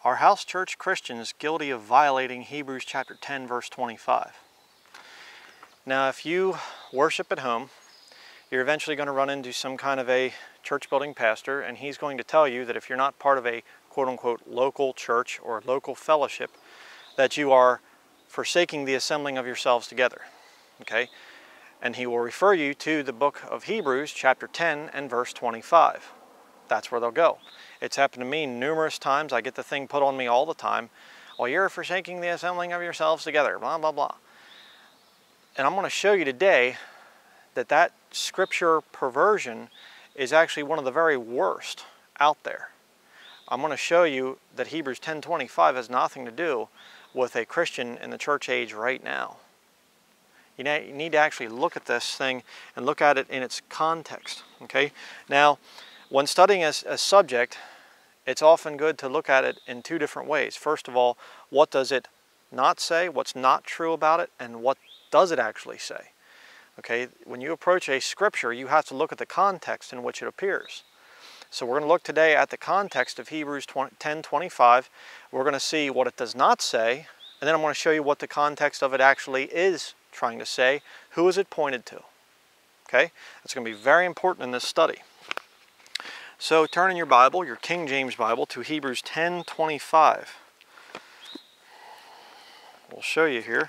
Are house church Christians guilty of violating Hebrews chapter 10 verse 25? Now if you worship at home, you're eventually going to run into some kind of a church building pastor, and he's going to tell you that if you're not part of a quote-unquote local church or local fellowship, that you are forsaking the assembling of yourselves together. Okay? And he will refer you to the book of Hebrews chapter 10 and verse 25. That's where they'll go. It's happened to me numerous times. I get the thing put on me all the time. Well, you're forsaking the assembling of yourselves together, blah, blah, blah. And I'm going to show you today that that scripture perversion is actually one of the very worst out there. I'm going to show you that Hebrews 10:25 has nothing to do with a Christian in the church age right now. You need to actually look at this thing and look at it in its context. Okay? Now, when studying a subject, it's often good to look at it in two different ways. First of all, what does it not say? What's not true about it? And what does it actually say? Okay, when you approach a scripture, you have to look at the context in which it appears. So we're going to look today at the context of Hebrews 10:25. We're going to see what it does not say, and then I'm going to show you what the context of it actually is trying to say. Who is it pointed to? Okay, that's going to be very important in this study. So turn in your Bible, your King James Bible, to Hebrews 10:25. We'll show you here.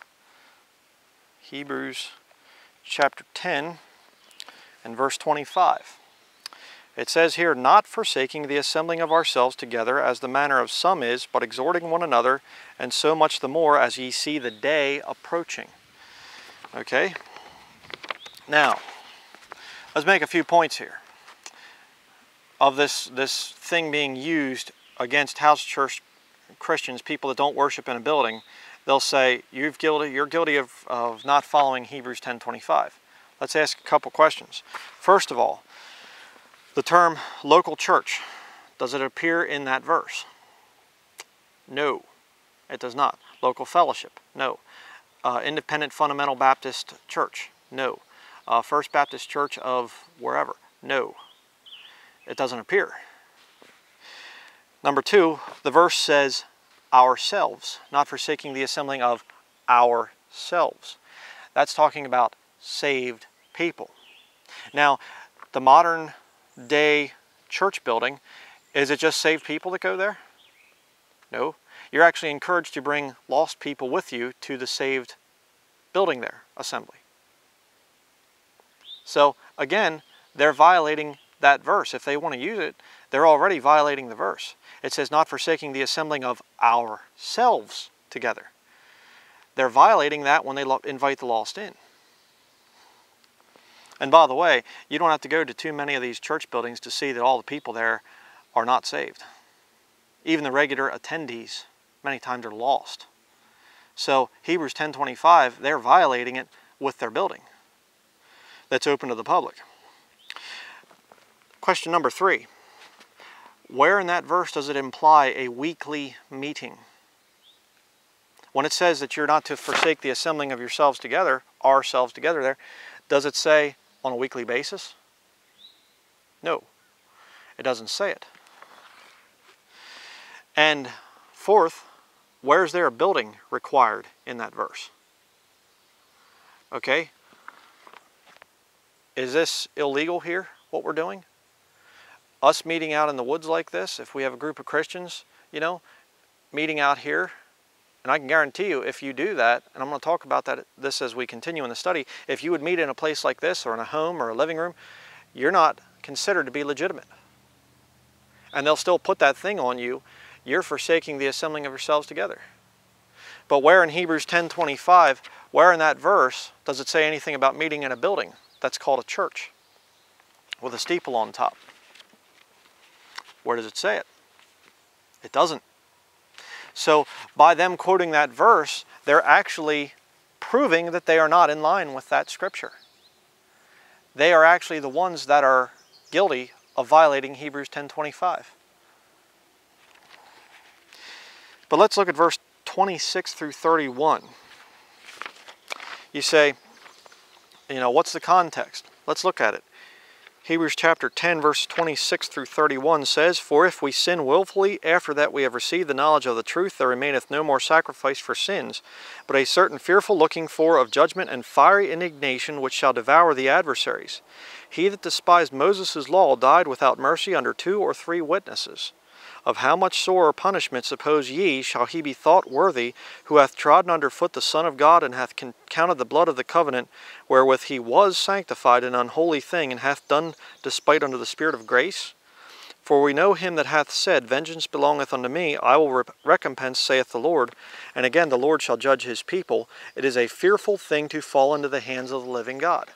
Hebrews chapter 10 and verse 25. It says here, "Not forsaking the assembling of ourselves together, as the manner of some is, but exhorting one another, and so much the more as ye see the day approaching." Okay? Now, let's make a few points here of this thing being used against house church Christians, people that don't worship in a building. They'll say, you're guilty of not following Hebrews 10:25. Let's ask a couple questions. First of all, the term local church, does it appear in that verse? No, it does not. Local fellowship? No. Independent Fundamental Baptist Church? No. First Baptist Church of wherever? No. It doesn't appear. Number two, the verse says ourselves, not forsaking the assembling of ourselves. That's talking about saved people. Now, the modern day church building, is it just saved people that go there? No. You're actually encouraged to bring lost people with you to the saved building there, assembly. So, again, they're violating that verse. If they want to use it, they're already violating the verse. It says, not forsaking the assembling of ourselves together. They're violating that when they invite the lost in. And by the way, you don't have to go to too many of these church buildings to see that all the people there are not saved. Even the regular attendees, many times, are lost. So Hebrews 10:25, they're violating it with their building that's open to the public. Question number 3. Where in that verse does it imply a weekly meeting? When it says that you're not to forsake the assembling of yourselves together, ourselves together there, does it say on a weekly basis? No, it doesn't say it. And fourth, where is there a building required in that verse? Okay, is this illegal here, what we're doing? Us meeting out in the woods like this, if we have a group of Christians, meeting out here, and I can guarantee you if you do that, and I'm going to talk about this as we continue in the study, if you would meet in a place like this or in a home or a living room, you're not considered to be legitimate. And they'll still put that thing on you, you're forsaking the assembling of yourselves together. But where in Hebrews 10:25, where in that verse does it say anything about meeting in a building that's called a church with a steeple on top? Where does it say it? It doesn't. So by them quoting that verse, they're actually proving that they are not in line with that scripture. They are actually the ones that are guilty of violating Hebrews 10:25. But let's look at verse 26 through 31. You say, what's the context? Let's look at it. Hebrews chapter 10 verse 26 through 31 says, "For if we sin willfully, after that we have received the knowledge of the truth, there remaineth no more sacrifice for sins, but a certain fearful looking for of judgment and fiery indignation, which shall devour the adversaries. He that despised Moses' law died without mercy under 2 or 3 witnesses. Of how much sorer punishment, suppose ye, shall he be thought worthy, who hath trodden under foot the Son of God, and hath counted the blood of the covenant, wherewith he was sanctified, an unholy thing, and hath done despite unto the Spirit of grace? For we know him that hath said, Vengeance belongeth unto me, I will recompense, saith the Lord. And again, the Lord shall judge his people. It is a fearful thing to fall into the hands of the living God."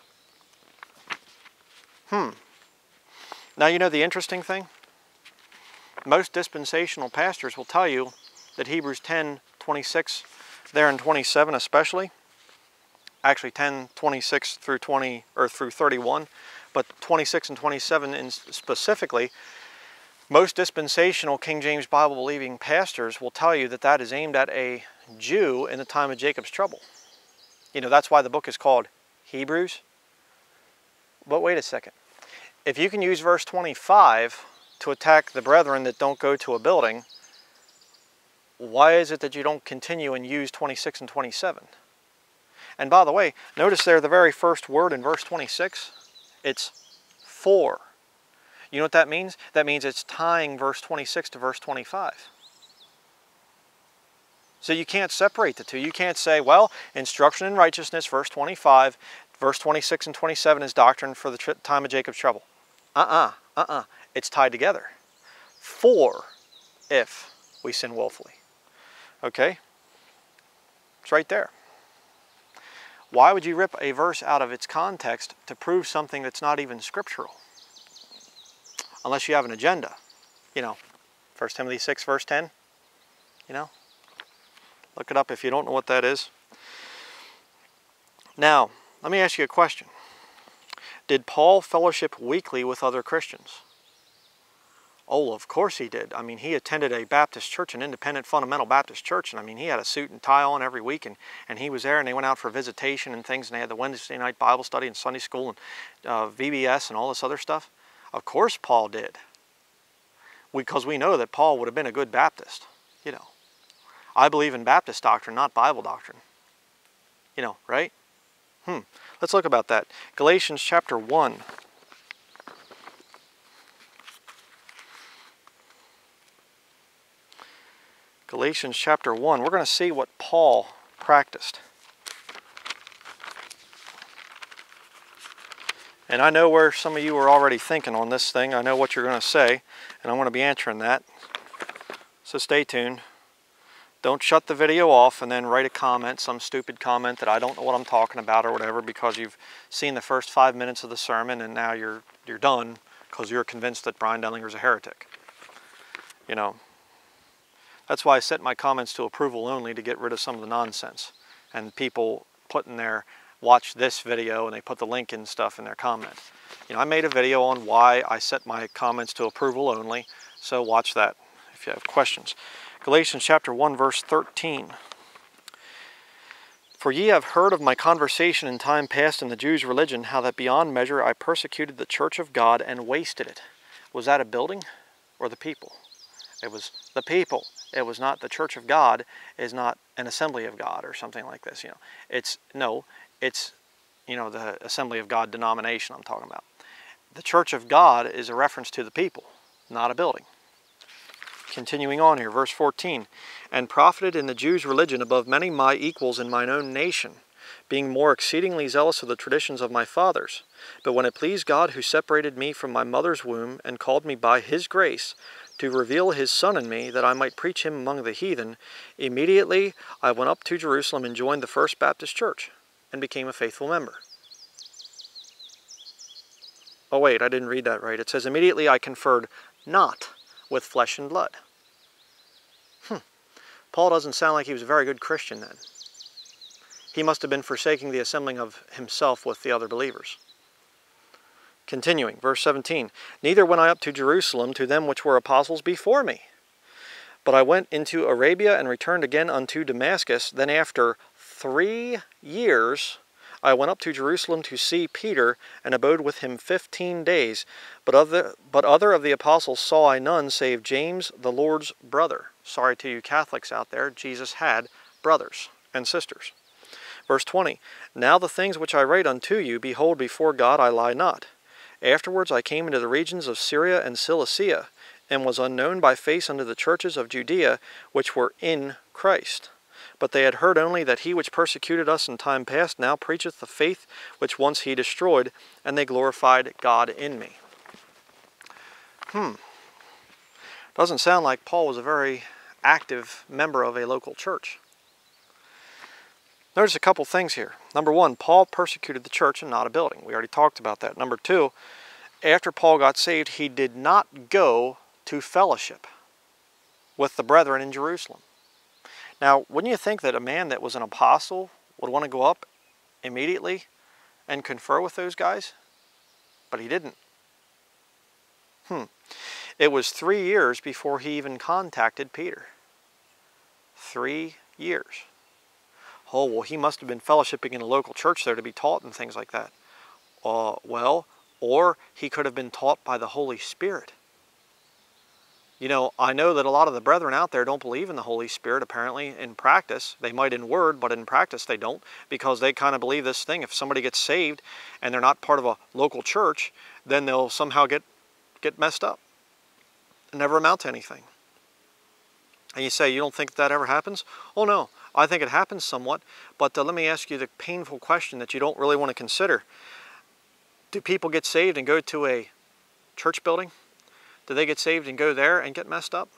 Now, you know the interesting thing? Most dispensational pastors will tell you that Hebrews 10:26 there and 27 especially, actually 10:26 through 20 or through 31, but 26 and 27 specifically, most dispensational King James Bible believing pastors will tell you that that is aimed at a Jew in the time of Jacob's trouble. You know, that's why the book is called Hebrews. But wait a second. If you can use verse 25 to attack the brethren that don't go to a building, why is it that you don't continue and use 26 and 27? And by the way, notice there the very first word in verse 26, it's for. You know what that means? That means it's tying verse 26 to verse 25. So you can't separate the two. You can't say, well, instruction in righteousness, verse 25, verse 26 and 27 is doctrine for the time of Jacob's trouble. It's tied together. For if we sin willfully. Okay? It's right there. Why would you rip a verse out of its context to prove something that's not even scriptural? Unless you have an agenda. You know, 1 Timothy 6 verse 10. You know? Look it up if you don't know what that is. Now, let me ask you a question. Did Paul fellowship weekly with other Christians? Oh, of course he did. I mean, he attended a Baptist church, an independent fundamental Baptist church, and I mean, he had a suit and tie on every week, and he was there, and they went out for visitation and things, and they had the Wednesday night Bible study and Sunday school and VBS and all this other stuff. Of course Paul did. Because we know that Paul would have been a good Baptist, you know. I believe in Baptist doctrine, not Bible doctrine. You know, right? Let's look about that. Galatians chapter 1. Galatians chapter 1. We're going to see what Paul practiced. And I know where some of you are already thinking on this thing. I know what you're going to say, and I'm going to be answering that. So stay tuned. Don't shut the video off and then write a comment, some stupid comment that I don't know what I'm talking about or whatever, because you've seen the first 5 minutes of the sermon and now you're done because you're convinced that Brian Dellinger's a heretic. You know, that's why I set my comments to approval only, to get rid of some of the nonsense. And people put in their, watch this video, and they put the link and stuff in their comment. You know, I made a video on why I set my comments to approval only, so watch that if you have questions. Galatians chapter 1 verse 13. For ye have heard of my conversation in time past in the Jews' religion, how that beyond measure I persecuted the church of God and wasted it. Was that a building or the people? It was the people. It was not the church of God, is not an assembly of God or something like this. You know, it's you know, the assembly of God denomination I'm talking about. The church of God is a reference to the people, not a building. Continuing on here, verse 14. And profited in the Jews' religion above many my equals in mine own nation, being more exceedingly zealous of the traditions of my fathers. But when it pleased God, who separated me from my mother's womb, and called me by his grace, to reveal his Son in me, that I might preach him among the heathen, immediately I went up to Jerusalem and joined the First Baptist Church, and became a faithful member. Oh wait, I didn't read that right. It says, immediately I conferred not with flesh and blood. Paul doesn't sound like he was a very good Christian then. He must have been forsaking the assembling of himself with the other believers. Continuing, verse 17. Neither went I up to Jerusalem to them which were apostles before me, but I went into Arabia and returned again unto Damascus. Then after 3 years I went up to Jerusalem to see Peter, and abode with him 15 days. But other of the apostles saw I none, save James, the Lord's brother. Sorry to you Catholics out there, Jesus had brothers and sisters. Verse 20, Now the things which I write unto you, behold, before God I lie not. Afterwards I came into the regions of Syria and Cilicia, and was unknown by face unto the churches of Judea, which were in Christ. But they had heard only that he which persecuted us in time past now preacheth the faith which once he destroyed, and they glorified God in me. Doesn't sound like Paul was a very active member of a local church. Notice a couple things here. Number one, Paul persecuted the church and not a building. We already talked about that. Number two, after Paul got saved, he did not go to fellowship with the brethren in Jerusalem. Now, wouldn't you think that a man that was an apostle would want to go up immediately and confer with those guys? But he didn't. It was 3 years before he even contacted Peter. 3 years. Oh, well, he must have been fellowshipping in a local church there to be taught and things like that. Well, or he could have been taught by the Holy Spirit. You know, I know that a lot of the brethren out there don't believe in the Holy Spirit, apparently, in practice. They might in word, but in practice they don't, because they kind of believe this thing. If somebody gets saved and they're not part of a local church, then they'll somehow get messed up and never amount to anything. And you say, you don't think that ever happens? Oh, no. I think it happens somewhat, but let me ask you the painful question that you don't really want to consider. Do people get saved and go to a church building? Do they get saved and go there and get messed up?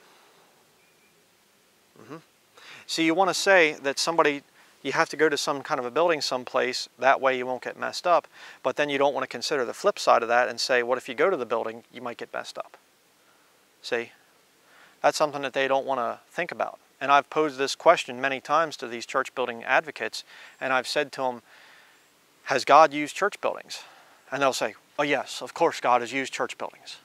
See, you want to say that you have to go to some kind of a building someplace, that way you won't get messed up, but then you don't want to consider the flip side of that and say, what if you go to the building, you might get messed up? See, that's something that they don't want to think about. And I've posed this question many times to these church building advocates, and I've said to them, has God used church buildings? And they'll say, oh yes, of course God has used church buildings.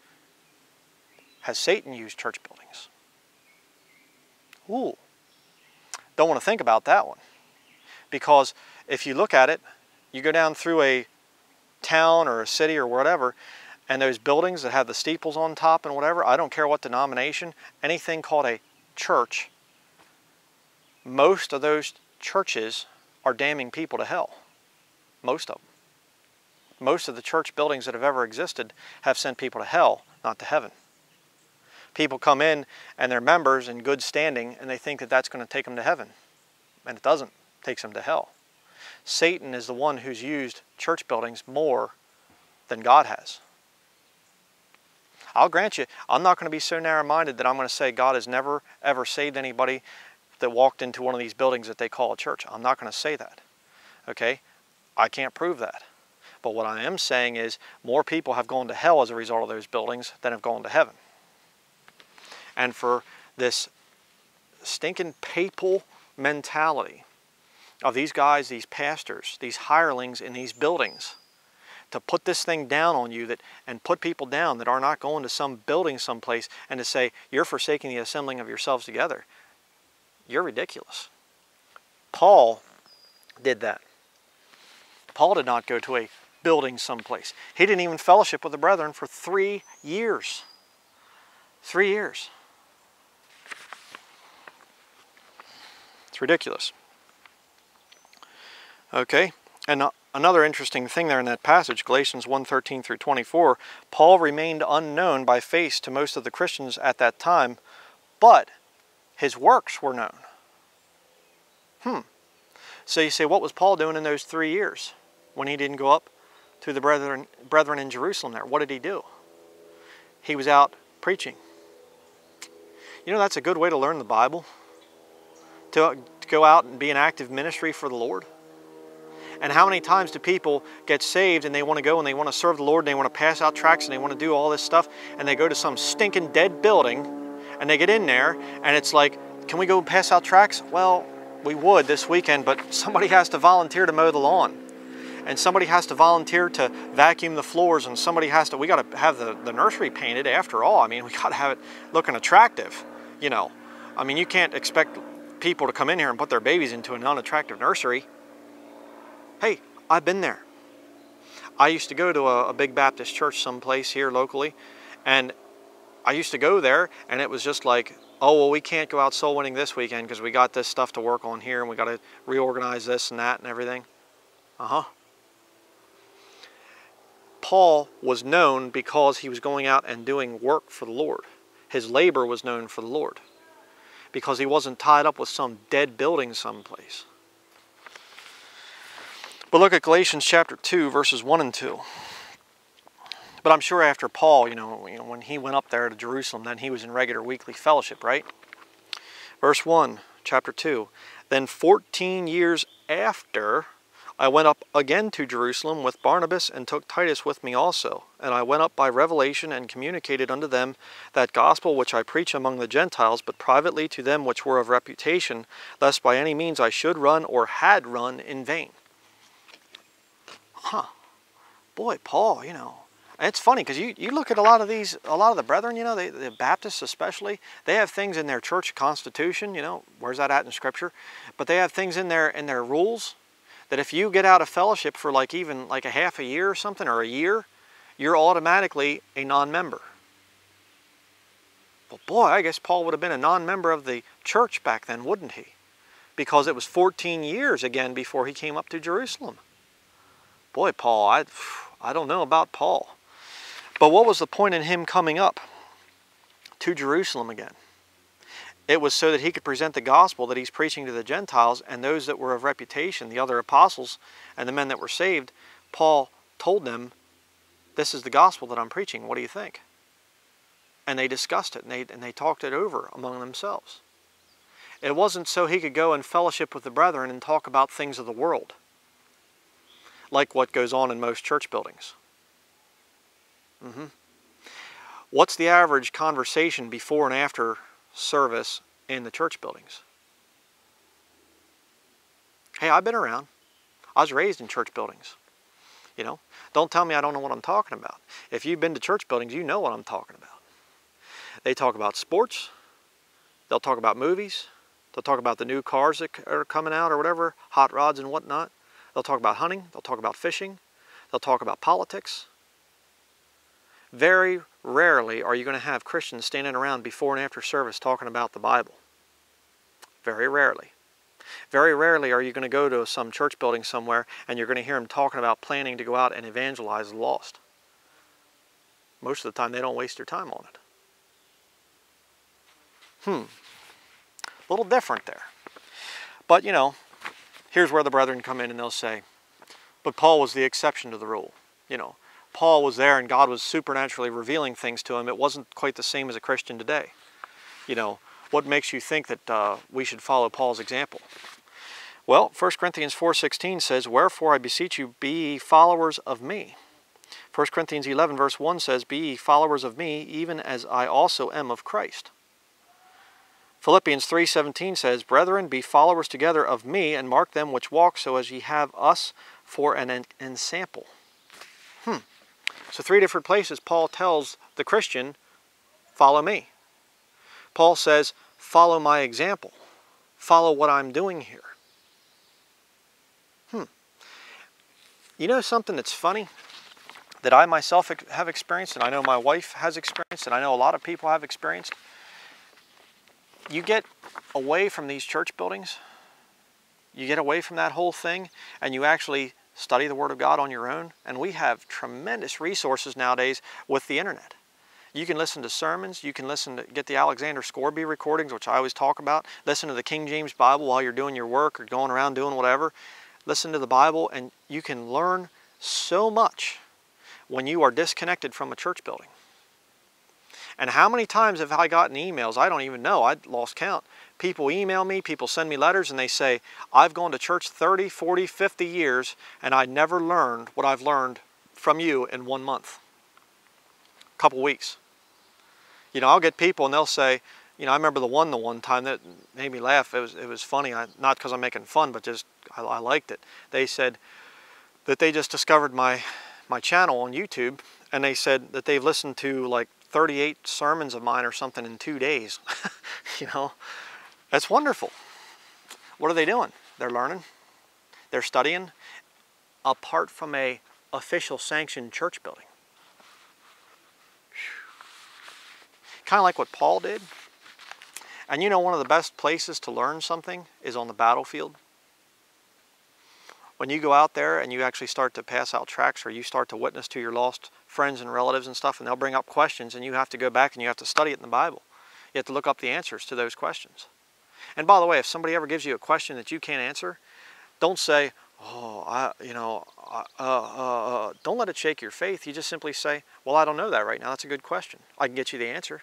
Has Satan used church buildings? Ooh, don't want to think about that one. Because if you look at it, you go down through a town or a city or whatever, and those buildings that have the steeples on top and whatever, I don't care what denomination, anything called a church, most of those churches are damning people to hell. Most of them. Most of the church buildings that have ever existed have sent people to hell, not to heaven. People come in and they're members in good standing and they think that that's going to take them to heaven. And it doesn't. It takes them to hell. Satan is the one who's used church buildings more than God has. I'll grant you, I'm not going to be so narrow-minded that I'm going to say God has never, ever saved anybody that walked into one of these buildings that they call a church. I'm not going to say that. Okay? I can't prove that. But what I am saying is more people have gone to hell as a result of those buildings than have gone to heaven. And for this stinking papal mentality of these guys, these pastors, these hirelings in these buildings, to put this thing down on you and put people down that are not going to some building someplace and to say, you're forsaking the assembling of yourselves together. You're ridiculous. Paul did that. Paul did not go to a building someplace. He didn't even fellowship with the brethren for 3 years. 3 years. It's ridiculous. Okay, and another interesting thing there in that passage, Galatians 1:13 through 24, Paul remained unknown by face to most of the Christians at that time, but his works were known. So you say, what was Paul doing in those 3 years when he didn't go up to the brethren in Jerusalem there? What did he do? He was out preaching. You know, that's a good way to learn the Bible, to go out and be an active ministry for the Lord. And how many times do people get saved and they want to go and they want to serve the Lord and they want to pass out tracts and they want to do all this stuff and they go to some stinking dead building and they get in there and it's like, can we go pass out tracts? Well, we would this weekend, but somebody has to volunteer to mow the lawn. And somebody has to volunteer to vacuum the floors, and somebody has to, we got to have the nursery painted after all. I mean, we got to have it looking attractive, you know. I mean, you can't expect people to come in here and put their babies into an unattractive nursery. Hey, I've been there. I used to go to a big Baptist church someplace here locally, and I used to go there, and it was just like, oh, well, we can't go out soul winning this weekend because we got this stuff to work on here, and we got to reorganize this and that and everything. Paul was known because he was going out and doing work for the Lord. His labor was known for the Lord because he wasn't tied up with some dead building someplace. But look at Galatians chapter 2, verses 1 and 2. But I'm sure after Paul, when he went up there to Jerusalem, then he was in regular weekly fellowship, right? Verse 1, chapter 2. Then 14 years after, I went up again to Jerusalem with Barnabas and took Titus with me also. And I went up by revelation and communicated unto them that gospel which I preach among the Gentiles, but privately to them which were of reputation, lest by any means I should run or had run in vain. Boy, Paul, it's funny because you look at a lot of the brethren, the Baptists especially, they have things in their church constitution, where's that at in Scripture? But they have things in their rules that if you get out of fellowship for even a half a year or something, or a year, you're automatically a non-member. Well, boy, I guess Paul would have been a non-member of the church back then, wouldn't he? Because it was 14 years again before he came up to Jerusalem. Boy, Paul, I don't know about Paul. But what was the point in him coming up to Jerusalem again? It was so that he could present the gospel that he's preaching to the Gentiles, and those that were of reputation, the other apostles and the men that were saved. Paul told them, this is the gospel that I'm preaching. What do you think? And they discussed it, and they talked it over among themselves. It wasn't so he could go and fellowship with the brethren and talk about things of the world, like what goes on in most church buildings. What's the average conversation before and after service in the church buildings? Hey, I've been around. I was raised in church buildings. Don't tell me I don't know what I'm talking about. If you've been to church buildings, you know what I'm talking about. They talk about sports. They'll talk about movies. They'll talk about the new cars that are coming out or whatever, hot rods and whatnot. They'll talk about hunting. They'll talk about fishing. They'll talk about politics. Very rarely are you going to have Christians standing around before and after service talking about the Bible. Very rarely. Very rarely are you going to go to some church building somewhere and you're going to hear them talking about planning to go out and evangelize the lost. Most of the time they don't waste their time on it. A little different there. But, here's where the brethren come in and they'll say, but Paul was the exception to the rule. Paul was there and God was supernaturally revealing things to him. It wasn't quite the same as a Christian today. What makes you think that we should follow Paul's example? Well, 1 Corinthians 4:16 says, wherefore I beseech you, be ye followers of me. 1 Corinthians 11 verse 1 says, be ye followers of me, even as I also am of Christ. Philippians 3:17 says, brethren, be followers together of me, and mark them which walk, so as ye have us for an ensample. So 3 different places Paul tells the Christian, follow me. Paul says, follow my example. Follow what I'm doing here. Something that's funny that I myself have experienced, and I know my wife has experienced, and I know a lot of people have experienced. You get away from these church buildings, you get away from that whole thing, and you actually study the Word of God on your own. And we have tremendous resources nowadays with the internet. You can listen to sermons, you can get the Alexander Scourby recordings, which I always talk about. Listen to the King James Bible while you're doing your work or going around doing whatever. Listen to the Bible, and you can learn so much when you are disconnected from a church building. And how many times have I gotten emails? I don't even know. I lost count. People email me, people send me letters, and they say, I've gone to church 30, 40, 50 years, and I never learned what I've learned from you in 1 month. A couple weeks. I'll get people and they'll say, I remember the one time that made me laugh. It was funny, not because I'm making fun, but just I liked it. They said that they just discovered my channel on YouTube, and they said that they've listened to like 38 sermons of mine or something in 2 days. That's wonderful. What are they doing? They're learning. They're studying. apart from a official sanctioned church building. Kind of like what Paul did. And you know, one of the best places to learn something is on the battlefield. When you go out there and you actually start to pass out tracts, or you start to witness to your lost friends and relatives and stuff, and they'll bring up questions, and you have to go back and you have to study it in the Bible. You have to look up the answers to those questions. And by the way, if somebody ever gives you a question that you can't answer, don't say, oh, don't let it shake your faith. You just simply say, well, I don't know that right now. That's a good question. I can get you the answer.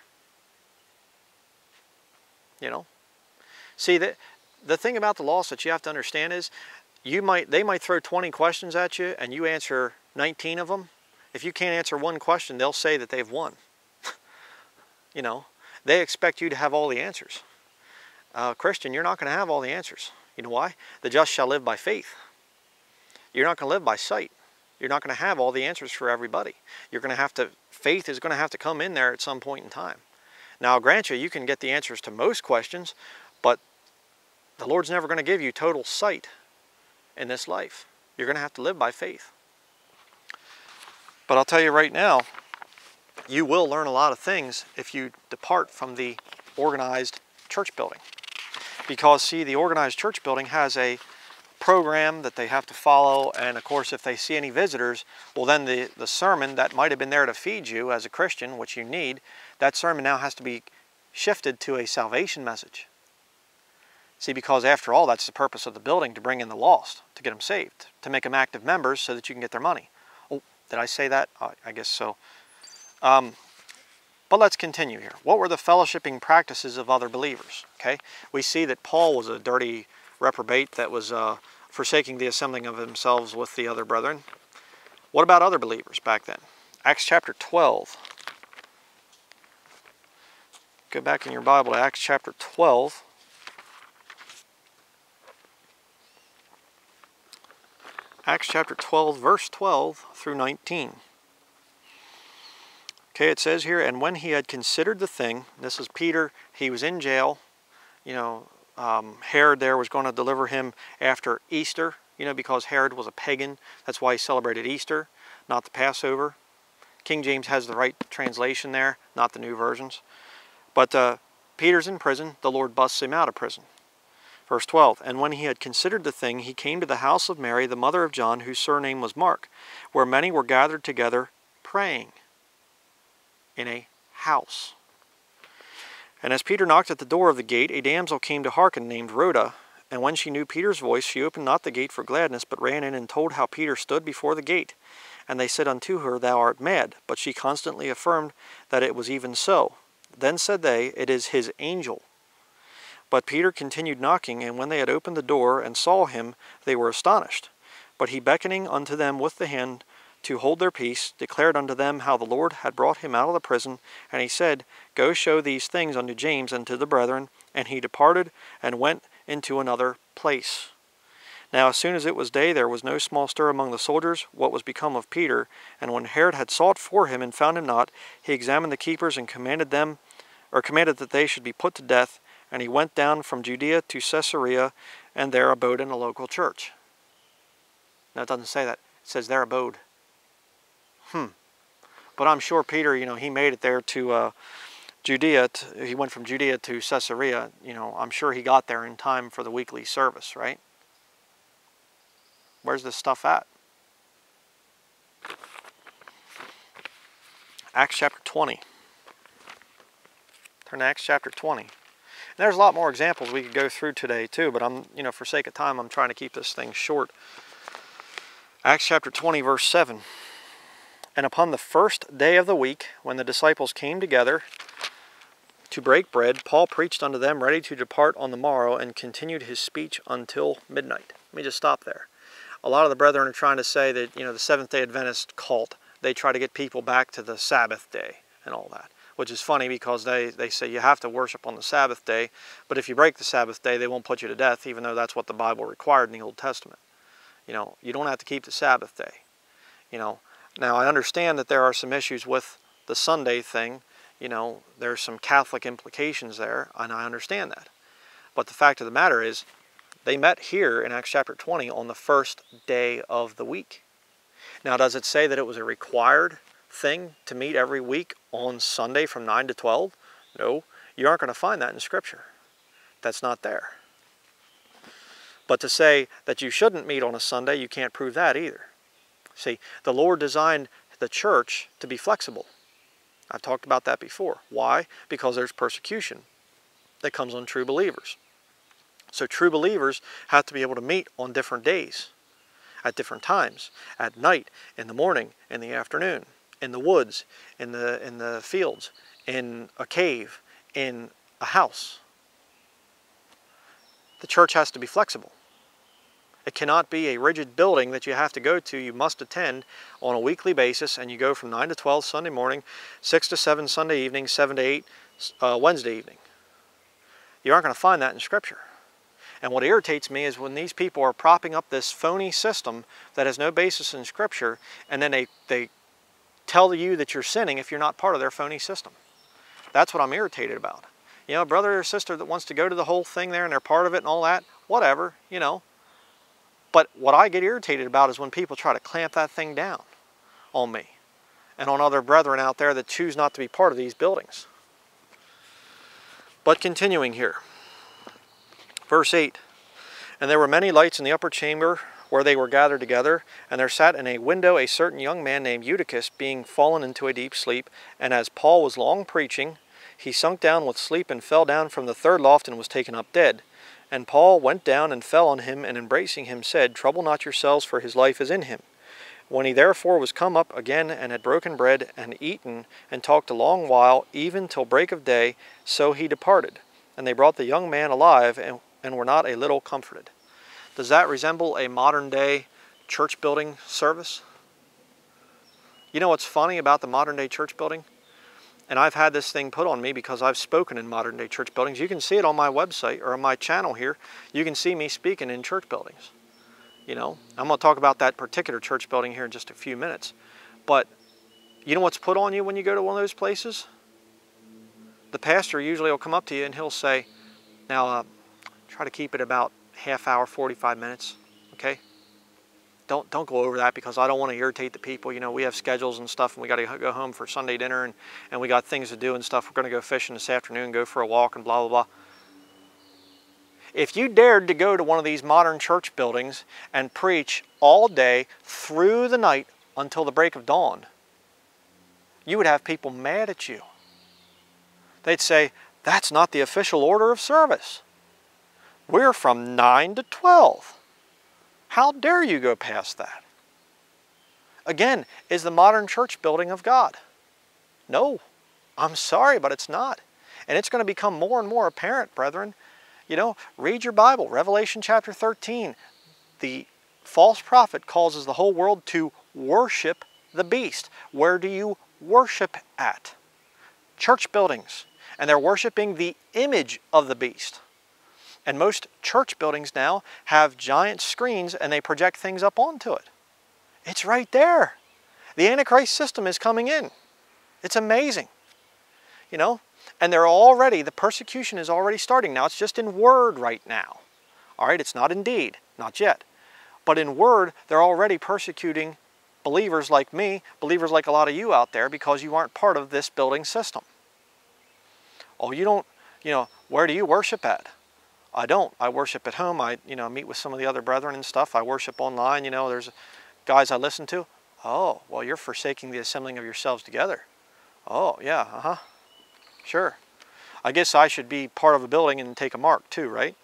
You know? See, the thing about the lost that you have to understand is, they might throw 20 questions at you and you answer 19 of them. If you can't answer one question, they'll say that they've won. You know, they expect you to have all the answers. Christian, you're not going to have all the answers. You know why? The just shall live by faith. You're not going to live by sight. You're not going to have all the answers for everybody. You're going to have to, faith is going to have to come in there at some point in time. Now, I'll grant you, you can get the answers to most questions, but the Lord's never going to give you total sight in this life. You're going to have to live by faith. But I'll tell you right now, you will learn a lot of things if you depart from the organized church building. Because, see, the organized church building has a program that they have to follow, and of course if they see any visitors, well then the sermon that might have been there to feed you as a Christian, which you need, that sermon now has to be shifted to a salvation message. See, because after all, that's the purpose of the building, to bring in the lost, to get them saved, to make them active members so that you can get their money. Oh, did I say that? I guess so. But let's continue here. What were the fellowshipping practices of other believers? Okay, we see that Paul was a dirty reprobate that was forsaking the assembling of themselves with the other brethren. What about other believers back then? Acts chapter 12. Go back in your Bible to Acts chapter 12. Acts chapter 12, verse 12 through 19. Okay, it says here, and when he had considered the thing, this is Peter, he was in jail. You know, Herod there was going to deliver him after Easter, you know, because Herod was a pagan. That's why he celebrated Easter, not the Passover. King James has the right translation there, not the new versions. But Peter's in prison. The Lord busts him out of prison. Verse 12, and when he had considered the thing, he came to the house of Mary, the mother of John, whose surname was Mark, where many were gathered together praying in a house. And as Peter knocked at the door of the gate, a damsel came to hearken, named Rhoda. And when she knew Peter's voice, she opened not the gate for gladness, but ran in and told how Peter stood before the gate. And they said unto her, Thou art mad. But she constantly affirmed that it was even so. Then said they, It is his angel. But Peter continued knocking, and when they had opened the door and saw him, they were astonished. But he, beckoning unto them with the hand to hold their peace, declared unto them how the Lord had brought him out of the prison. And he said, Go show these things unto James and to the brethren. And he departed and went into another place. Now as soon as it was day, there was no small stir among the soldiers what was become of Peter. And when Herod had sought for him and found him not, he examined the keepers and commanded that they should be put to death. And he went down from Judea to Caesarea, and there abode in a local church. Now it doesn't say that. It says there abode. But I'm sure Peter, you know, he made it there to Judea. He went from Judea to Caesarea. You know, I'm sure he got there in time for the weekly service, right? Where's this stuff at? Acts chapter 20. Turn to Acts chapter 20. And there's a lot more examples we could go through today too, but for sake of time, I'm trying to keep this thing short. Acts chapter 20, verse 7. And upon the first day of the week, when the disciples came together to break bread, Paul preached unto them, ready to depart on the morrow, and continued his speech until midnight. Let me just stop there. A lot of the brethren are trying to say that, the Seventh-day Adventist cult, they try to get people back to the Sabbath day and all that, which is funny because they say you have to worship on the Sabbath day, but if you break the Sabbath day, they won't put you to death, even though that's what the Bible required in the Old Testament. You don't have to keep the Sabbath day. Now, I understand that there are some issues with the Sunday thing. There's some Catholic implications there, and I understand that. But the fact of the matter is, They met here in Acts chapter 20 on the first day of the week. Now, does it say that it was a required thing to meet every week on Sunday from 9 to 12? No, you aren't going to find that in Scripture. That's not there. But to say that you shouldn't meet on a Sunday, you can't prove that either. See, the Lord designed the church to be flexible. I've talked about that before. Why? Because there's persecution that comes on true believers. So true believers have to be able to meet on different days, at different times, at night, in the morning, in the afternoon, in the woods, in the fields, in a cave, in a house. The church has to be flexible. It cannot be a rigid building that you have to go to. You must attend on a weekly basis, and you go from 9 to 12 Sunday morning, 6 to 7 Sunday evening, 7 to 8 Wednesday evening. You aren't going to find that in Scripture. And what irritates me is when these people are propping up this phony system that has no basis in Scripture, and then they tell you that you're sinning if you're not part of their phony system. That's what I'm irritated about. You know, a brother or sister that wants to go to the whole thing there and they're part of it and all that, whatever, you know. But what I get irritated about is when people try to clamp that thing down on me and on other brethren out there that choose not to be part of these buildings. But continuing here. Verse 8, and there were many lights in the upper chamber where they were gathered together, and there sat in a window a certain young man named Eutychus, being fallen into a deep sleep. And as Paul was long preaching, he sunk down with sleep and fell down from the third loft and was taken up dead. And Paul went down and fell on him, and embracing him said, Trouble not yourselves, for his life is in him. When he therefore was come up again, and had broken bread, and eaten, and talked a long while, even till break of day, so he departed. And they brought the young man alive, and were not a little comforted. Does that resemble a modern day church building service? You know what's funny about the modern day church building? And I've had this thing put on me because I've spoken in modern day church buildings. You can see it on my website or on my channel here. You can see me speaking in church buildings. You know, I'm going to talk about that particular church building here in just a few minutes. But you know what's put on you when you go to one of those places? The pastor usually will come up to you and he'll say, now, try to keep it about half hour, 45 minutes, okay? Don't go over that because I don't want to irritate the people. You know, we have schedules and stuff, and we got to go home for Sunday dinner, and we got things to do and stuff. We're going to go fishing this afternoon, go for a walk, and blah, blah, blah. If you dared to go to one of these modern church buildings and preach all day through the night until the break of dawn, you would have people mad at you. They'd say, that's not the official order of service. We're from 9 to 12. How dare you go past that? Again, is the modern church building of God? No. I'm sorry, but it's not. And it's going to become more and more apparent, brethren. You know, read your Bible. Revelation chapter 13. The false prophet causes the whole world to worship the beast. Where do you worship at? Church buildings. And they're worshiping the image of the beast. And most church buildings now have giant screens and they project things up onto it. It's right there. The Antichrist system is coming in. It's amazing. You know, and the persecution is already starting. Now it's just in word right now. All right, it's not in deed, not yet. But in word, they're already persecuting believers like me, believers like a lot of you out there because you aren't part of this building system. Oh, you don't, you know, where do you worship at? I don't. I worship at home. I, you know, meet with some of the other brethren and stuff. I worship online. You know, there's guys I listen to. Oh, well, you're forsaking the assembling of yourselves together. Oh, yeah, sure. I guess I should be part of a building and take a mark too, right?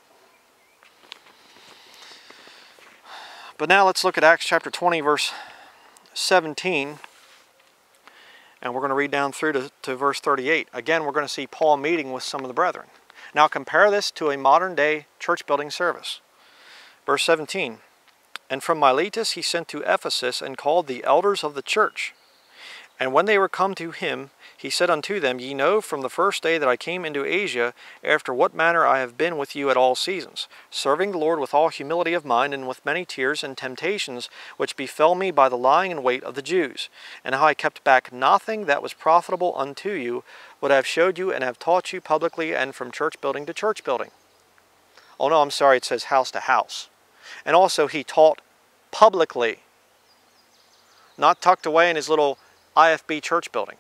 But now let's look at Acts chapter 20, verse 17. And we're going to read down through to verse 38. Again, we're going to see Paul meeting with some of the brethren. Now compare this to a modern day church building service. Verse 17, and from Miletus he sent to Ephesus and called the elders of the church. And when they were come to him, he said unto them, Ye know from the first day that I came into Asia, after what manner I have been with you at all seasons, serving the Lord with all humility of mind, and with many tears and temptations, which befell me by the lying in wait of the Jews, and how I kept back nothing that was profitable unto you, what I have showed you and have taught you publicly, and from church building to church building. Oh no, I'm sorry, it says house to house. And also he taught publicly, not tucked away in his little IFB church building.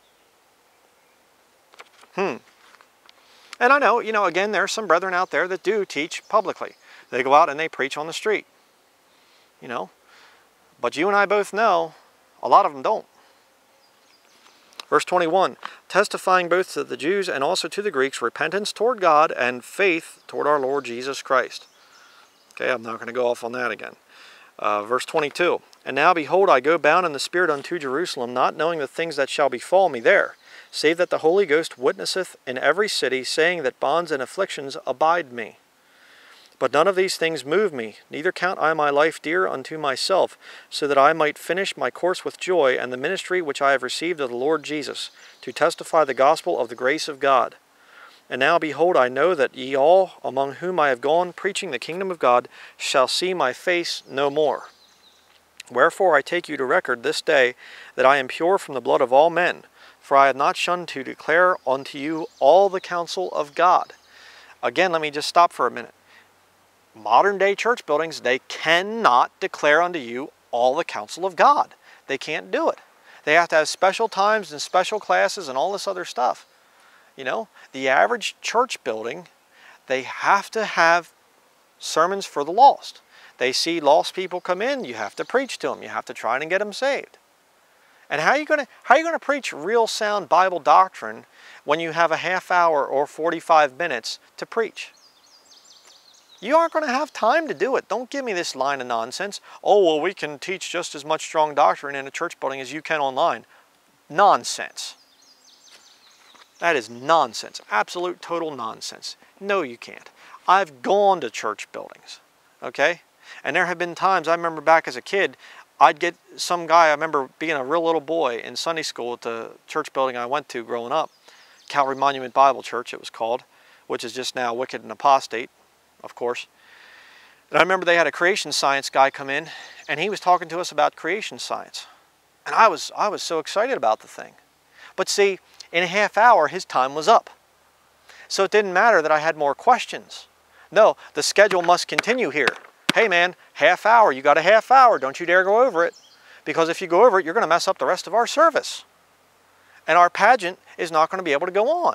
And I know, again, there are some brethren out there that do teach publicly. They go out and they preach on the street. But you and I both know a lot of them don't. Verse 21, testifying both to the Jews and also to the Greeks, repentance toward God and faith toward our Lord Jesus Christ. Okay, I'm not going to go off on that again. Verse 22, and now behold, I go bound in the Spirit unto Jerusalem, not knowing the things that shall befall me there, save that the Holy Ghost witnesseth in every city, saying that bonds and afflictions abide me. But none of these things move me, neither count I my life dear unto myself, so that I might finish my course with joy, and the ministry which I have received of the Lord Jesus, to testify the gospel of the grace of God. And now behold, I know that ye all, among whom I have gone preaching the kingdom of God, shall see my face no more. Wherefore I take you to record this day, that I am pure from the blood of all men, for I have not shunned to declare unto you all the counsel of God. Again, let me just stop for a minute. Modern day church buildings, they cannot declare unto you all the counsel of God. They can't do it. They have to have special times and special classes and all this other stuff. The average church building, they have to have sermons for the lost. They see lost people come in, you have to preach to them. You have to try and get them saved. And how are you going to preach real sound Bible doctrine when you have a half hour or 45 minutes to preach? You aren't going to have time to do it. Don't give me this line of nonsense. Oh, well, we can teach just as much strong doctrine in a church building as you can online. Nonsense. That is nonsense. Absolute, total nonsense. No, you can't. I've gone to church buildings, okay? And there have been times, I remember back as a kid, I'd get some guy, I remember being a real little boy in Sunday school at the church building I went to growing up, Calvary Monument Bible Church it was called, which is just now Wicked and Apostate, of course. And I remember they had a creation science guy come in, and he was talking to us about creation science. And I was so excited about the thing. But see, in a half hour, his time was up. So it didn't matter that I had more questions. No, the schedule must continue here. Hey man, half hour, you got a half hour, don't you dare go over it. Because if you go over it, you're going to mess up the rest of our service. And our pageant is not going to be able to go on.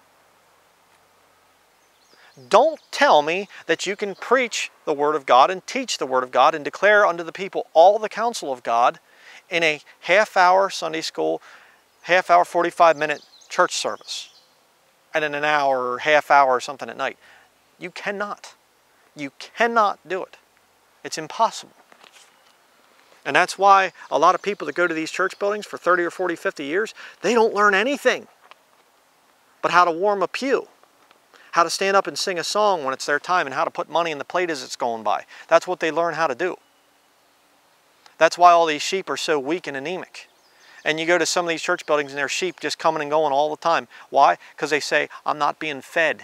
Don't tell me that you can preach the Word of God and teach the Word of God and declare unto the people all the counsel of God in a half-hour Sunday school, half-hour, 45-minute church service, and in an hour or half-hour or something at night. You cannot. You cannot do it. It's impossible. And that's why a lot of people that go to these church buildings for 30 or 40, 50 years, they don't learn anything but how to warm a pew, how to stand up and sing a song when it's their time, and how to put money in the plate as it's going by. That's what they learn how to do. That's why all these sheep are so weak and anemic. And you go to some of these church buildings and there's sheep just coming and going all the time. Why? Because they say, I'm not being fed.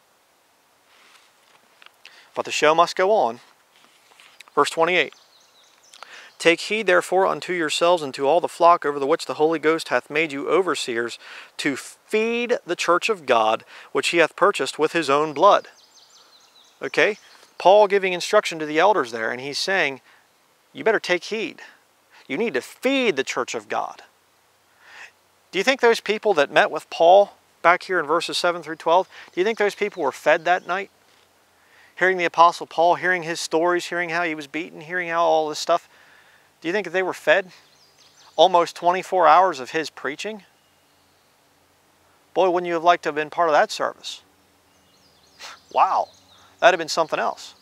But the show must go on. Verse 28. Take heed therefore unto yourselves and to all the flock over the which the Holy Ghost hath made you overseers, to feed the church of God, which he hath purchased with his own blood. Okay? Paul giving instruction to the elders there, and he's saying, you better take heed. You need to feed the church of God. Do you think those people that met with Paul back here in verses 7 through 12, do you think those people were fed that night? Hearing the Apostle Paul, hearing his stories, hearing how he was beaten, hearing how all this stuff, do you think that they were fed? Almost 24 hours of his preaching? Boy, wouldn't you have liked to have been part of that service? Wow, that'd have been something else.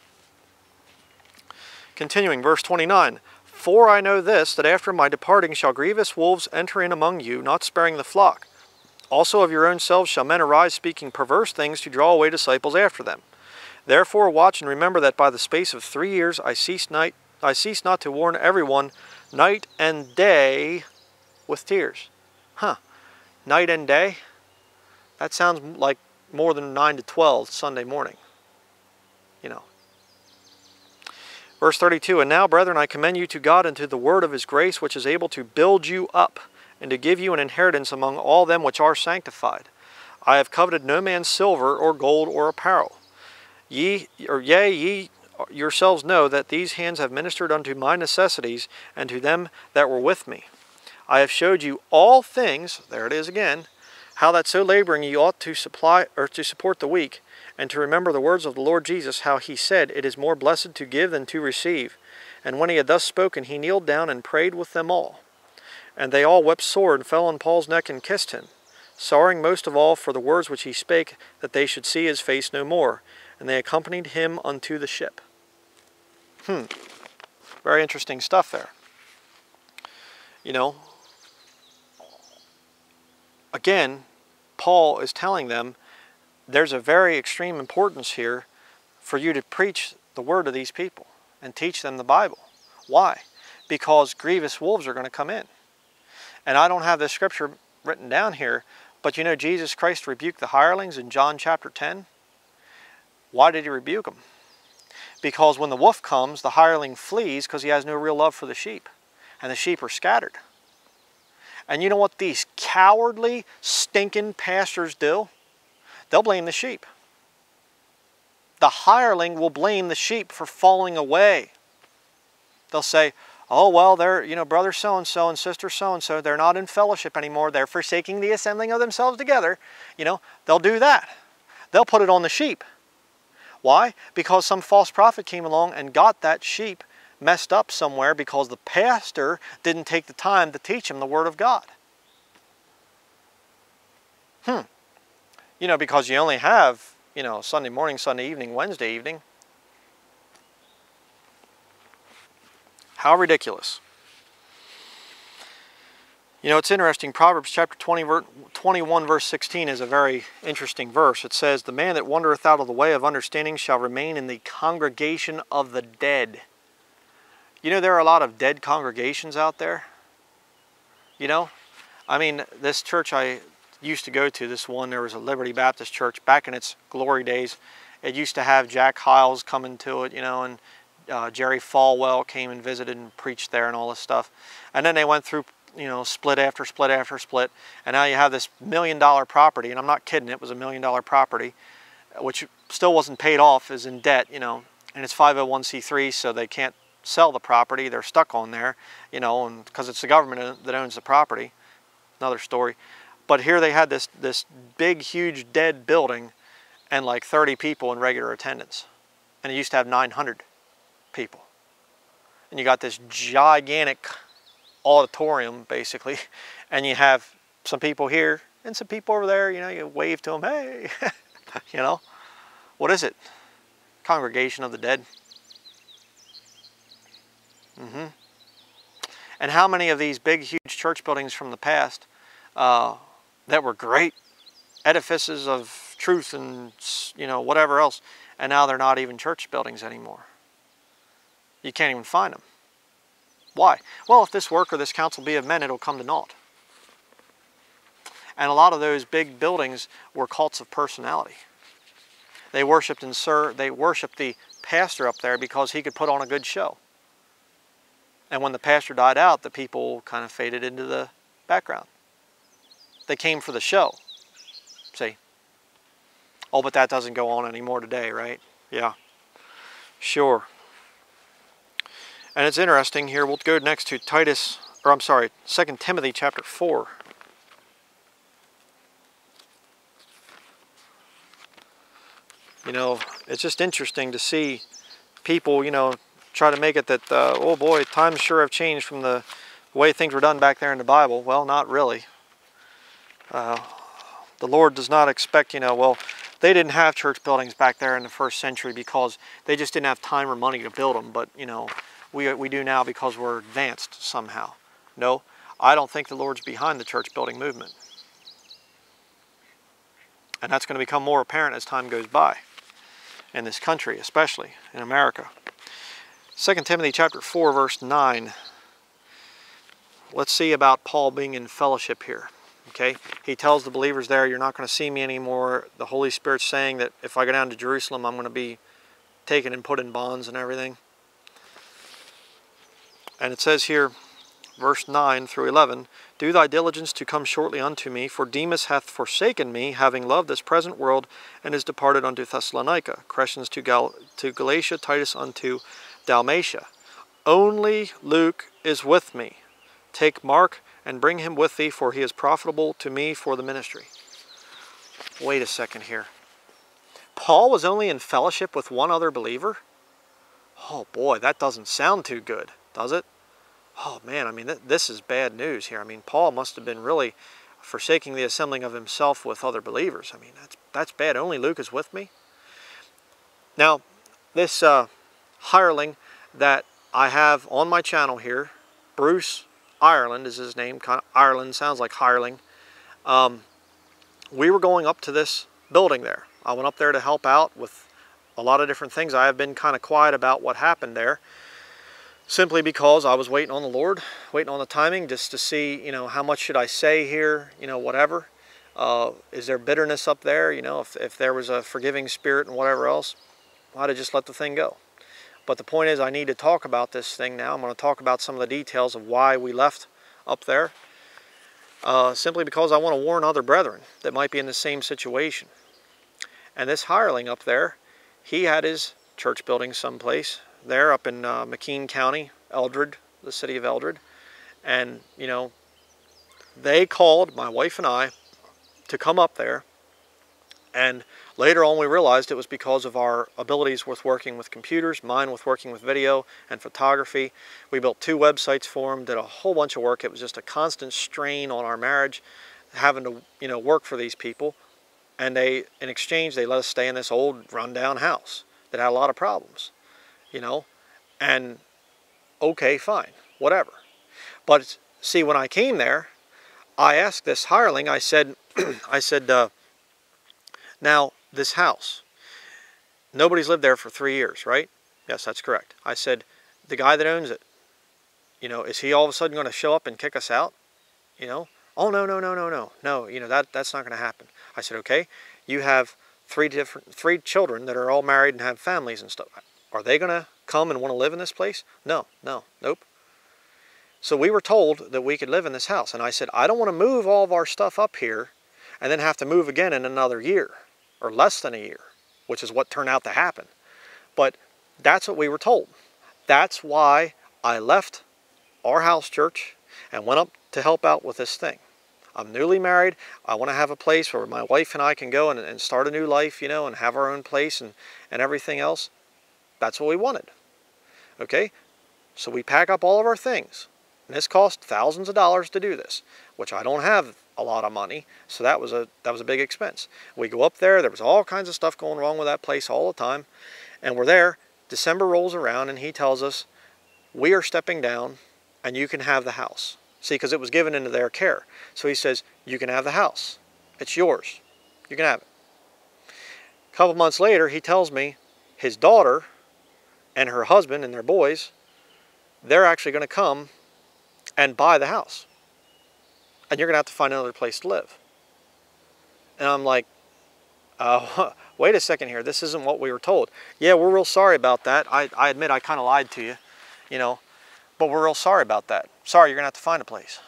Continuing, verse 29. For I know this, that after my departing shall grievous wolves enter in among you, not sparing the flock. Also of your own selves shall men arise speaking perverse things to draw away disciples after them. Therefore watch and remember that by the space of 3 years I cease not to warn everyone night and day with tears. Night and day? That sounds like more than 9 to 12 Sunday morning. You know. Verse 32, And now, brethren, I commend you to God and to the word of his grace, which is able to build you up, and to give you an inheritance among all them which are sanctified. I have coveted no man's silver or gold or apparel. Ye yourselves know that these hands have ministered unto my necessities, and to them that were with me. I have showed you all things, there it is again, how that so laboring ye ought to supply or to support the weak, and to remember the words of the Lord Jesus, how he said, It is more blessed to give than to receive. And when he had thus spoken, he kneeled down and prayed with them all. And they all wept sore, and fell on Paul's neck and kissed him, sorrowing most of all for the words which he spake, that they should see his face no more. And they accompanied him unto the ship. Very interesting stuff there. You know, again, Paul is telling them there's a very extreme importance here for you to preach the word to these people and teach them the Bible. Why? Because grievous wolves are going to come in. And I don't have this scripture written down here, but you know Jesus Christ rebuked the hirelings in John chapter 10. Why did he rebuke them? Because when the wolf comes, the hireling flees because he has no real love for the sheep. And the sheep are scattered. And you know what these cowardly, stinking pastors do? They'll blame the sheep. The hireling will blame the sheep for falling away. They'll say, oh, well, they're, you know, brother so-and-so and sister so-and-so, they're not in fellowship anymore. They're forsaking the assembling of themselves together. You know, they'll do that. They'll put it on the sheep. Why? Because some false prophet came along and got that sheep messed up somewhere because the pastor didn't take the time to teach him the Word of God. You know, because you only have, you know, Sunday morning, Sunday evening, Wednesday evening. How ridiculous. You know, it's interesting. Proverbs chapter 21 verse 16 is a very interesting verse. It says, the man that wandereth out of the way of understanding shall remain in the congregation of the dead. You know, there are a lot of dead congregations out there. You know, I mean, this church I used to go to, this one, there was a Liberty Baptist church back in its glory days. It used to have Jack Hyles coming to it, you know, and Jerry Falwell came and visited and preached there and all this stuff. And then they went through, you know, split after split after split. And now you have this $1 million property, and I'm not kidding, it was a $1 million property, which still wasn't paid off, is in debt, you know, and it's 501c3, so they can't sell the property. They're stuck on there, you know, and because it's the government that owns the property. Another story. But here they had this big, huge, dead building and like 30 people in regular attendance. And it used to have 900 people. And you got this gigantic auditorium, basically, and you have some people here and some people over there, you know, you wave to them, hey, you know. What is it? Congregation of the dead. And how many of these big, huge church buildings from the past that were great edifices of truth and, you know, whatever else, and now they're not even church buildings anymore. You can't even find them. Why? Well, if this work or this counsel be of men, it'll come to naught. And a lot of those big buildings were cults of personality. They worshipped they worshipped the pastor up there because he could put on a good show. And when the pastor died out, the people kind of faded into the background. They came for the show. See? Oh, but that doesn't go on anymore today, right? Yeah. Sure. And it's interesting here. We'll go next to 2 Timothy chapter 4. You know, it's just interesting to see people, you know, try to make it that, oh boy, times sure have changed from the way things were done back there in the Bible. Well, not really. The Lord does not expect, you know, well, they didn't have church buildings back there in the first century because they just didn't have time or money to build them. But, you know, we do now because we're advanced somehow. No, I don't think the Lord's behind the church building movement. And that's going to become more apparent as time goes by. In this country, especially in America. 2 Timothy chapter 4, verse 9. Let's see about Paul being in fellowship here. Okay, he tells the believers there, you're not going to see me anymore. The Holy Spirit's saying that if I go down to Jerusalem, I'm going to be taken and put in bonds and everything. And it says here, verse 9 through 11, do thy diligence to come shortly unto me, for Demas hath forsaken me, having loved this present world, and is departed unto Thessalonica. Crescens to Galatia, Titus unto Dalmatia. Only Luke is with me. Take Mark and bring him with thee, for he is profitable to me for the ministry. Wait a second here. Paul was only in fellowship with one other believer? Oh boy, that doesn't sound too good, does it? Oh man, I mean, this is bad news here. I mean, Paul must have been really forsaking the assembling of himself with other believers. I mean, that's bad. Only Luke is with me. Now, this hireling that I have on my channel here, Bruce Ireland is his name. Kind of Ireland sounds like hireling. We were going up to this building there. I went up there to help out with a lot of different things. I have been kind of quiet about what happened there, simply because I was waiting on the Lord, waiting on the timing, just to see, you know, how much should I say here, you know, whatever. Is there bitterness up there? You know, if there was a forgiving spirit and whatever else, I'd have just let the thing go. But the point is, I need to talk about this thing now. I'm going to talk about some of the details of why we left up there, simply because I want to warn other brethren that might be in the same situation. And this hireling up there, he had his church building someplace there up in McKean County, Eldred, the city of Eldred. And, you know, they called my wife and I to come up there. And later on we realized it was because of our abilities with working with computers, mine with working with video and photography. We built 2 websites for them, did a whole bunch of work. It was just a constant strain on our marriage, having to, you know, work for these people. And they, in exchange, they let us stay in this old rundown house that had a lot of problems, you know. And okay, fine, whatever. But see, when I came there, I asked this hireling, I said, now, this house, nobody's lived there for 3 years, right? Yes, that's correct. I said, the guy that owns it, you know, is he all of a sudden going to show up and kick us out? You know? Oh, no, you know, that's not going to happen. I said, okay, you have 3 children that are all married and have families and stuff. Are they going to come and want to live in this place? No, nope. So we were told that we could live in this house. And I said, I don't want to move all of our stuff up here and then have to move again in another year, or less than a year, which is what turned out to happen. But that's what we were told. That's why I left our house church and went up to help out with this thing. I'm newly married. I want to have a place where my wife and I can go and start a new life, you know, and have our own place and everything else. That's what we wanted. Okay? So we pack up all of our things. And this cost thousands of dollars to do this, which I don't have a lot of money, so that was a big expense. We go up there. There was all kinds of stuff going wrong with that place all the time, and we're there. December rolls around, and he tells us, we are stepping down, and you can have the house. See, because it was given into their care. So he says, you can have the house. It's yours. You can have it. A couple months later, he tells me his daughter and her husband and their boys, they're actually going to come and buy the house. And you're going to have to find another place to live. And I'm like, wait a second here. This isn't what we were told. Yeah, we're real sorry about that. I admit I kind of lied to you, you know, but we're real sorry about that. Sorry, you're going to have to find a place.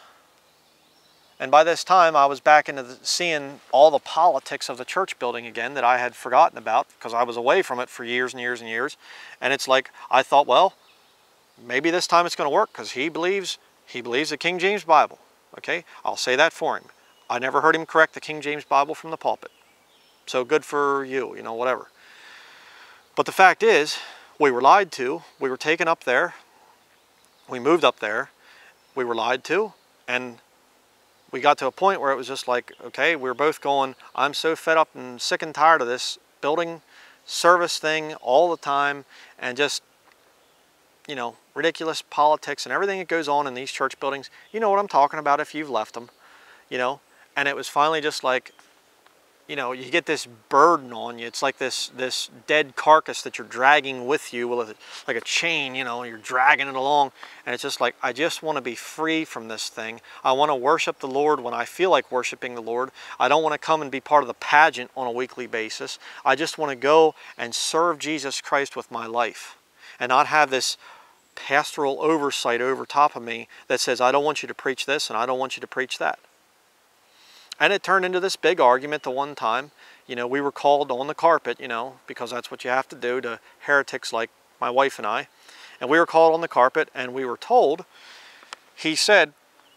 And by this time, I was back into seeing all the politics of the church building again that I had forgotten about because I was away from it for years and years and years. And it's like, I thought, well, maybe this time it's going to work because he believes the King James Bible. Okay, I'll say that for him. I never heard him correct the King James Bible from the pulpit. So good for you, you know, whatever. But the fact is, we were lied to. We were taken up there. We moved up there. We were lied to. And we got to a point where it was just like, okay, we were both going, I'm so fed up and sick and tired of this building service thing all the time and just, you know, ridiculous politics and everything that goes on in these church buildings. You know what I'm talking about if you've left them, you know. And it was finally just like, you know, you get this burden on you. It's like this dead carcass that you're dragging with you with like a chain, you know, you're dragging it along. And it's just like, I just want to be free from this thing. I want to worship the Lord when I feel like worshiping the Lord. I don't want to come and be part of the pageant on a weekly basis. I just want to go and serve Jesus Christ with my life and not have this pastoral oversight over top of me that says, I don't want you to preach this and I don't want you to preach that. And it turned into this big argument the one time. You know, we were called on the carpet, you know, because that's what you have to do to heretics like my wife and I. And we were called on the carpet and we were told, he said,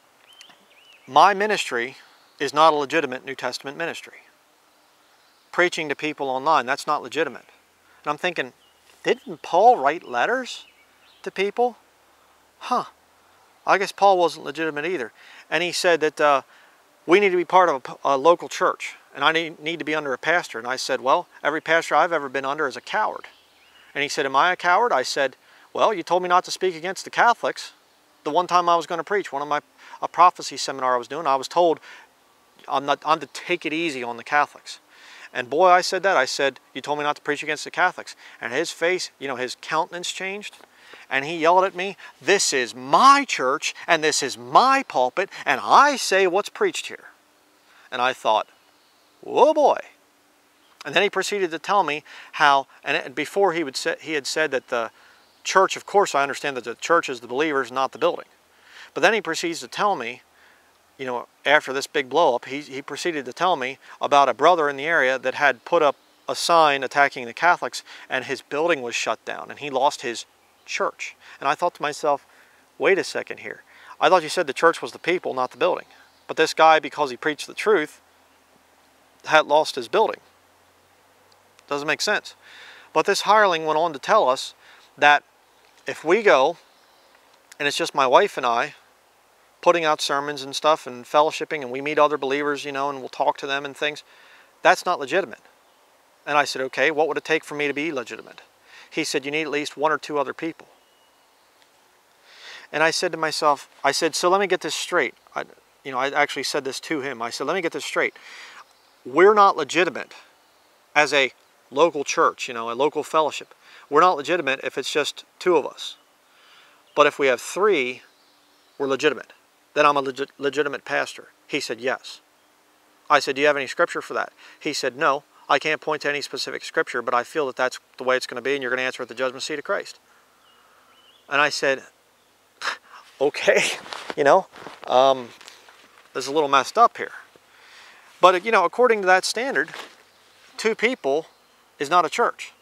my ministry is not a legitimate New Testament ministry. Preaching to people online, that's not legitimate. And I'm thinking, didn't Paul write letters to people? Huh. I guess Paul wasn't legitimate either. And he said that we need to be part of a local church. And I need to be under a pastor. And I said, well, every pastor I've ever been under is a coward. And he said, am I a coward? I said, well, you told me not to speak against the Catholics. The one time I was going to preach, a prophecy seminar I was doing, I was told I'm to take it easy on the Catholics. And boy, I said that. I said, you told me not to preach against the Catholics. And his face, you know, his countenance changed. And he yelled at me, this is my church, and this is my pulpit, and I say what's preached here. And I thought, whoa boy. And then he proceeded to tell me how, and before he had said that the church, of course I understand that the church is the believers, not the building. But then he proceeds to tell me, you know, after this big blow up, he proceeded to tell me about a brother in the area that had put up a sign attacking the Catholics, and his building was shut down, and he lost his church. And I thought to myself, wait a second here. I thought you said the church was the people, not the building. But this guy, because he preached the truth, had lost his building. Doesn't make sense. But this hireling went on to tell us that if we go, and it's just my wife and I, putting out sermons and stuff and fellowshipping, and we meet other believers, you know, and we'll talk to them and things, that's not legitimate. And I said, okay, what would it take for me to be legitimate? He said, you need at least 1 or 2 other people. And I said to myself, so let me get this straight. I actually said this to him. I said, let me get this straight. We're not legitimate as a local church, you know, a local fellowship. We're not legitimate if it's just 2 of us. But if we have 3, we're legitimate. Then I'm a legitimate pastor. He said, yes. I said, do you have any scripture for that? He said, no, I can't point to any specific scripture, but I feel that that's the way it's going to be, and you're going to answer at the judgment seat of Christ. And I said, okay, you know, this is a little messed up here. But, you know, according to that standard, 2 people is not a church.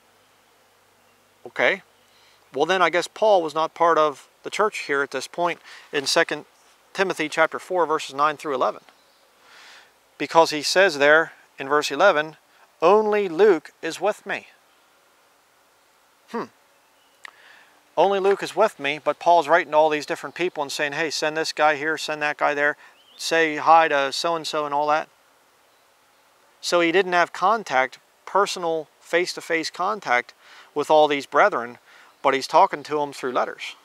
Okay. Well, then I guess Paul was not part of the church here at this point in 2 Timothy chapter 4, verses 9 through 11. Because he says there in verse 11, only Luke is with me. Only Luke is with me, but Paul's writing to all these different people and saying, hey, send this guy here, send that guy there, say hi to so-and-so and all that. So he didn't have contact, personal, face-to-face contact with all these brethren, but he's talking to them through letters.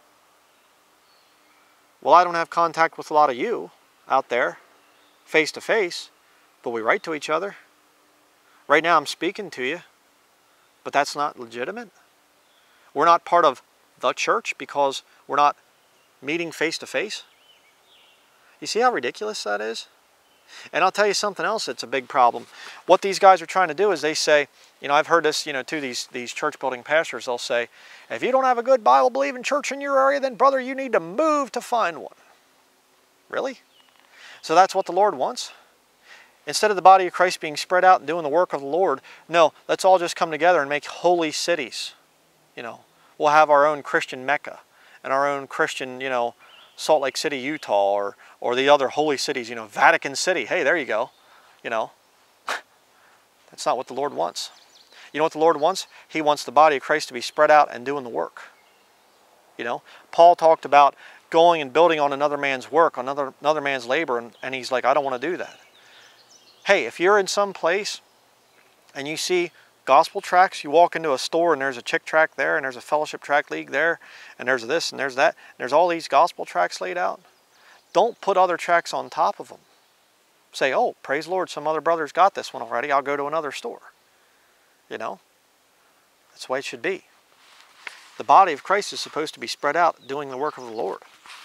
Well, I don't have contact with a lot of you out there, face-to-face, but we write to each other. Right now I'm speaking to you, but that's not legitimate. We're not part of the church because we're not meeting face-to-face. You see how ridiculous that is? And I'll tell you something else that's a big problem. What these guys are trying to do is they say, you know, I've heard this, you know, to these church building pastors, they'll say, if you don't have a good Bible-believing church in your area, then brother, you need to move to find one. Really? So that's what the Lord wants? Instead of the body of Christ being spread out and doing the work of the Lord, no, let's all just come together and make holy cities. You know, we'll have our own Christian Mecca and our own Christian, you know, Salt Lake City, Utah, or the other holy cities, you know, Vatican City. Hey, there you go. You know, that's not what the Lord wants. You know what the Lord wants? He wants the body of Christ to be spread out and doing the work. You know, Paul talked about going and building on another man's work, on another man's labor, and he's like, I don't want to do that. Hey, if you're in some place and you see gospel tracts, you walk into a store and there's a chick tract there and there's a fellowship tract league there and there's this and there's that, and there's all these gospel tracts laid out, don't put other tracts on top of them. Say, oh, praise the Lord, some other brother's got this one already, I'll go to another store. You know, that's the way it should be. The body of Christ is supposed to be spread out doing the work of the Lord.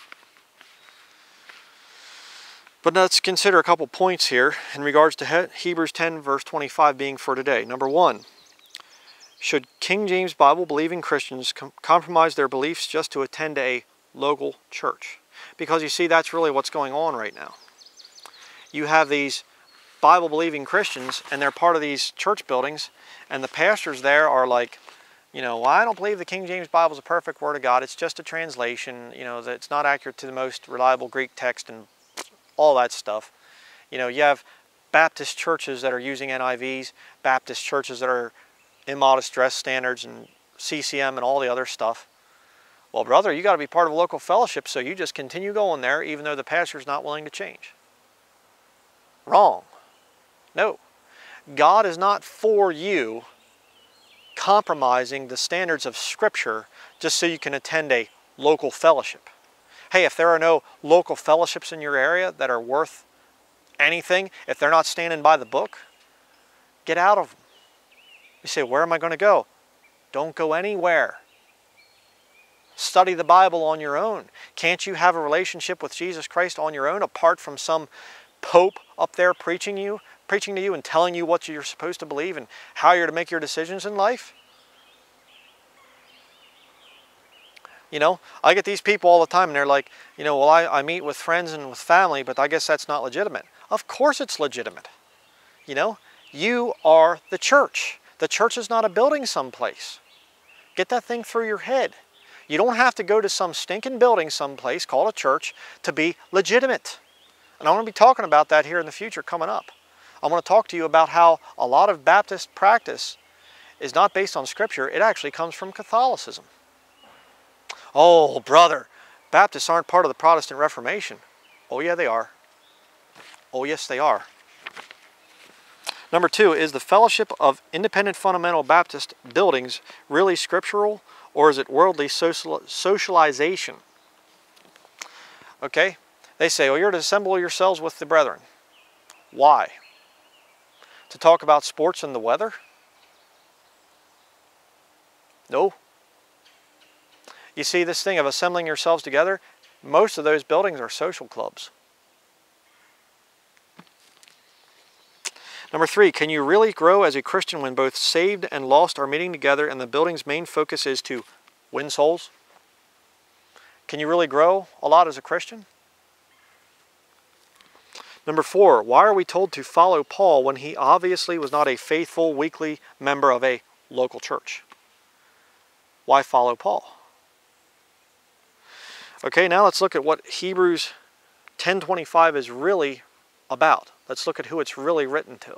But let's consider a couple points here in regards to Hebrews 10 verse 25 being for today. Number 1, Should King James Bible believing Christians compromise their beliefs just to attend a local church? Because you see, that's really what's going on right now. You have these Bible believing Christians and they're part of these church buildings, and the pastors there are like, well, I don't believe the King James Bible is a perfect word of God. It's just a translation, that it's not accurate to the most reliable Greek text and all that stuff. You have Baptist churches that are using NIVs, Baptist churches that are immodest dress standards and CCM and all the other stuff. Well, brother, you got to be part of a local fellowship, so you just continue going there even though the pastor's not willing to change. Wrong. No. God is not for you compromising the standards of Scripture just so you can attend a local fellowship. Hey, if there are no local fellowships in your area that are worth anything, if they're not standing by the book, get out of them. You say, where am I going to go? Don't go anywhere. Study the Bible on your own. Can't you have a relationship with Jesus Christ on your own apart from some pope up there preaching to you and telling you what you're supposed to believe and how you're to make your decisions in life? I get these people all the time and they're like, well, I meet with friends and with family, but I guess that's not legitimate. Of course it's legitimate. You are the church. The church is not a building someplace. Get that thing through your head. You don't have to go to some stinking building someplace called a church to be legitimate. And I'm going to be talking about that here in the future coming up. I'm going to talk to you about how a lot of Baptist practice is not based on Scripture. It actually comes from Catholicism. Oh, brother, Baptists aren't part of the Protestant Reformation. Oh, yeah, they are. Oh, yes, they are. Number 2, is the fellowship of independent fundamental Baptist buildings really scriptural, or is it worldly socialization? Okay, they say, well, you're to assemble yourselves with the brethren. Why? To talk about sports and the weather? No. You see, this thing of assembling yourselves together, most of those buildings are social clubs. Number 3, can you really grow as a Christian when both saved and lost are meeting together and the building's main focus is to win souls? Can you really grow a lot as a Christian? Number 4, why are we told to follow Paul when he obviously was not a faithful weekly member of a local church? Why follow Paul? Okay, now let's look at what Hebrews 10:25 is really about. Let's look at who it's really written to.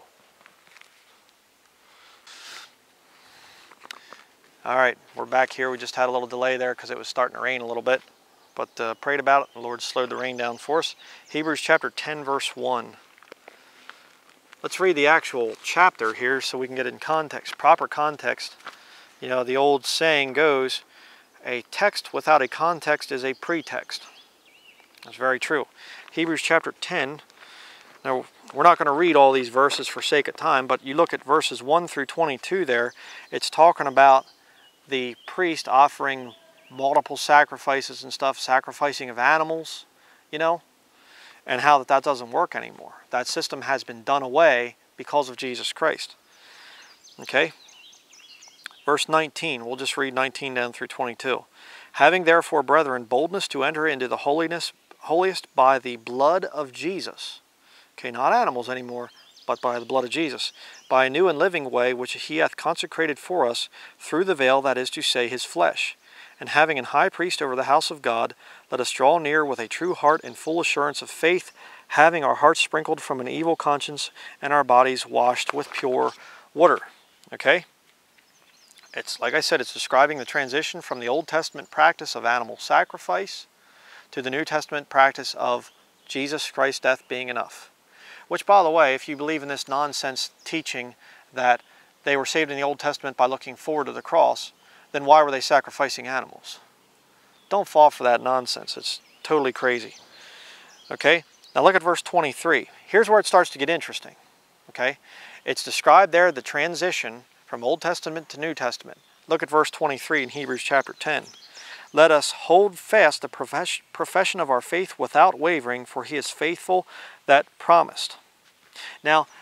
All right, we're back here. We just had a little delay there because it was starting to rain a little bit. But prayed about it. The Lord slowed the rain down for us. Hebrews chapter 10, verse 1. Let's read the actual chapter here so we can get it in context, proper context. The old saying goes, a text without a context is a pretext. That's very true. Hebrews chapter 10. Now, we're not going to read all these verses for sake of time, but you look at verses 1 through 22 there. It's talking about the priest offering multiple sacrifices and stuff, sacrificing of animals, and how that doesn't work anymore. That system has been done away because of Jesus Christ. Okay? Verse 19, we'll just read 19 down through 22. Having therefore, brethren, boldness to enter into the holiest by the blood of Jesus. Okay, not animals anymore, but by the blood of Jesus. By a new and living way, which he hath consecrated for us through the veil, that is to say, his flesh. And having an high priest over the house of God, let us draw near with a true heart and full assurance of faith, having our hearts sprinkled from an evil conscience and our bodies washed with pure water. Okay? It's, like I said, it's describing the transition from the Old Testament practice of animal sacrifice to the New Testament practice of Jesus Christ's death being enough. Which, by the way, if you believe in this nonsense teaching that they were saved in the Old Testament by looking forward to the cross, then why were they sacrificing animals? Don't fall for that nonsense. It's totally crazy. Okay? Now look at verse 23. Here's where it starts to get interesting. Okay? It's described there, the transition from Old Testament to New Testament. Look at verse 23 in Hebrews chapter 10. Let us hold fast the profession of our faith without wavering, for he is faithful that promised. Now,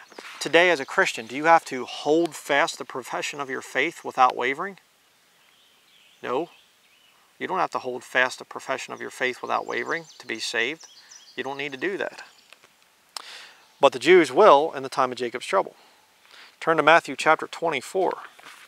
Today as a Christian, do you have to hold fast the profession of your faith without wavering? No. You don't have to hold fast the profession of your faith without wavering to be saved. You don't need to do that. But the Jews will in the time of Jacob's trouble. Turn to Matthew chapter 24.